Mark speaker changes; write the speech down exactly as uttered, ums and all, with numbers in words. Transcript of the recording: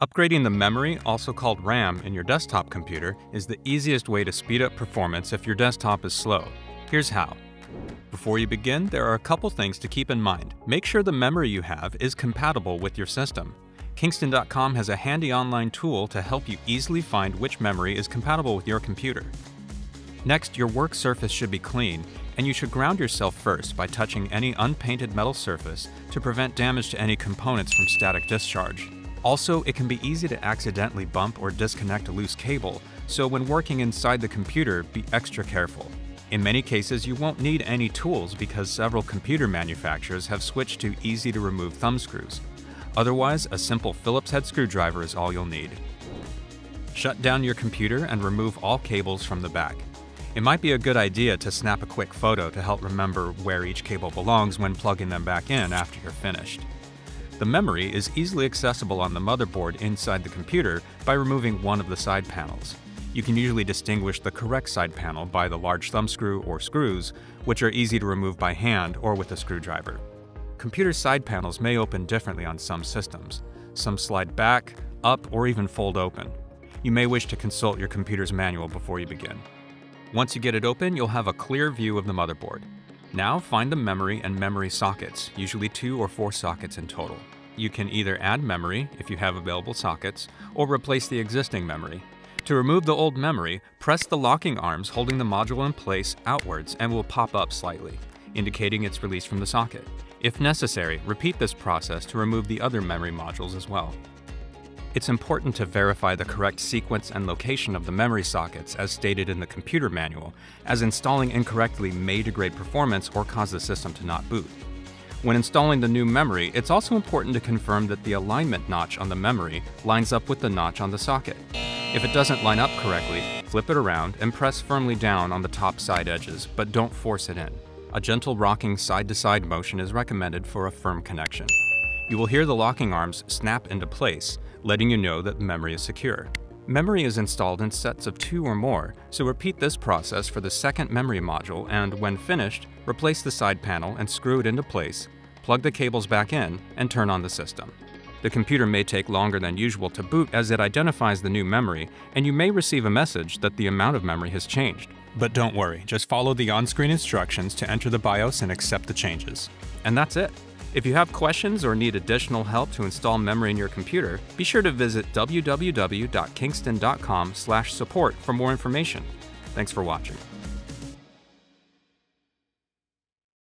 Speaker 1: Upgrading the memory, also called RAM, in your desktop computer is the easiest way to speed up performance if your desktop is slow. Here's how. Before you begin, there are a couple things to keep in mind. Make sure the memory you have is compatible with your system. Kingston dot com has a handy online tool to help you easily find which memory is compatible with your computer. Next, your work surface should be clean, and you should ground yourself first by touching any unpainted metal surface to prevent damage to any components from static discharge. Also, it can be easy to accidentally bump or disconnect a loose cable, so when working inside the computer, be extra careful. In many cases, you won't need any tools because several computer manufacturers have switched to easy-to-remove thumb screws. Otherwise, a simple Phillips head screwdriver is all you'll need. Shut down your computer and remove all cables from the back. It might be a good idea to snap a quick photo to help remember where each cable belongs when plugging them back in after you're finished. The memory is easily accessible on the motherboard inside the computer by removing one of the side panels. You can usually distinguish the correct side panel by the large thumb screw or screws, which are easy to remove by hand or with a screwdriver. Computer side panels may open differently on some systems. Some slide back, up, or even fold open. You may wish to consult your computer's manual before you begin. Once you get it open, you'll have a clear view of the motherboard. Now find the memory and memory sockets, usually two or four sockets in total. You can either add memory, if you have available sockets, or replace the existing memory. To remove the old memory, press the locking arms holding the module in place outwards and will pop up slightly, indicating it's released from the socket. If necessary, repeat this process to remove the other memory modules as well. It's important to verify the correct sequence and location of the memory sockets as stated in the computer manual, as installing incorrectly may degrade performance or cause the system to not boot. When installing the new memory, it's also important to confirm that the alignment notch on the memory lines up with the notch on the socket. If it doesn't line up correctly, flip it around and press firmly down on the top side edges, but don't force it in. A gentle rocking side-to-side motion is recommended for a firm connection. You will hear the locking arms snap into place, letting you know that the memory is secure. Memory is installed in sets of two or more, so repeat this process for the second memory module and, when finished, replace the side panel and screw it into place, plug the cables back in, and turn on the system. The computer may take longer than usual to boot as it identifies the new memory, and you may receive a message that the amount of memory has changed. But don't worry, just follow the on-screen instructions to enter the BIOS and accept the changes. And that's it. If you have questions or need additional help to install memory in your computer, be sure to visit w w w dot kingston dot com slash support for more information. Thanks for watching.